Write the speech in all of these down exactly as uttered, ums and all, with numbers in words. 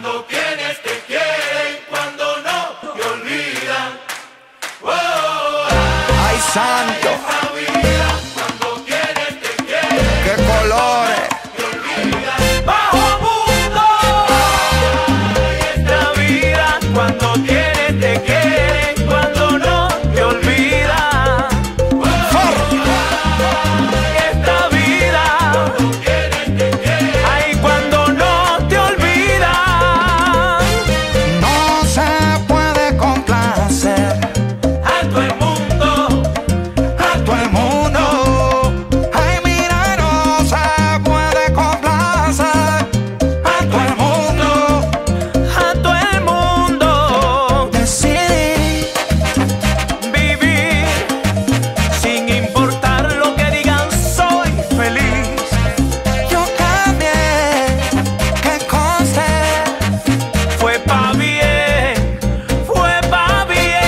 Cuando quienes te quieren, cuando no te olvidan. Oh, oh, oh. Ay, santo. Esta vida, cuando quienes te quieren, Qué colores. te olvidan. Bajo mundo. Ay, esta vida, cuando quienes te quieren, cuando no te olvidan. Oh, oh, oh. Esta vida, cuando quienes te quieren. Ay, cuando no te olvidan. No se puede complacer A todo el mundo, a todo el mundo. Ay, mira, no se puede complacer a todo el mundo. a todo el mundo. Decidí Vivir sin importar lo que digan, soy feliz. yo cambié, que conste. Fue pa' bien, fue pa' bien.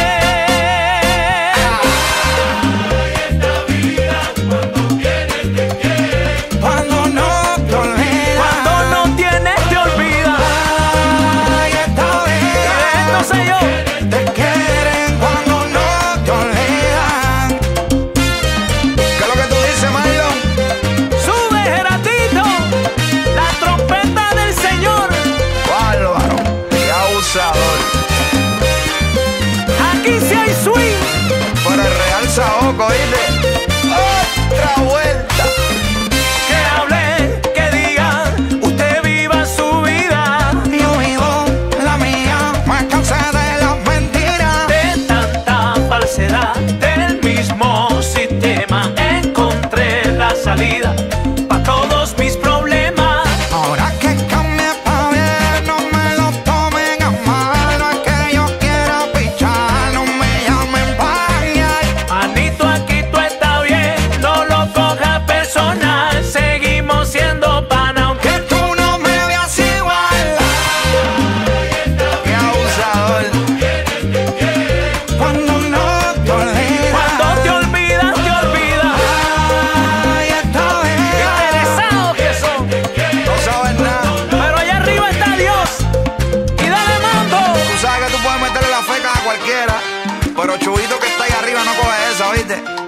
Esta vida, cuando quieres te quieren, Cuando no te olvidas. cuando no tienes te olvidas. Ay, esta vida. No sé yo. Te quieren cuando no te olvidan. ¿Qué es lo que tú dices, Marlon? Sube, Geratito, la trompeta del Señor. Bárbaro, qué abusador. Aquí sí hay swing. Por el Real Saoco, ¿viste? Otra vuelta. Que hablen, que digan, usted viva su vida. Yo vivo la mía, me cansé de las mentiras. De tanta falsedad del mismo sistema, encontré la salida pa' todos mis problemas. Ahora que cambie pa' bien, no me lo tomen a mal. No es que yo quiera pichar, no me llamen pañal. Manito, aquí tú estás bien, no lo cojas personal. Seguimos siendo pana, aunque Que tú no me veas igual. Qué abusador. Cuando no te olvidas. cuando te olvidas, te olvidas. Ay, esta vida. Interesados que son, No sabes nada. pero allá arriba está Dios. Y dale mambo. Tú sabes que tú puedes meterle la feca a cualquiera, pero Chubito que está ahí arriba no coge esa, ¿viste?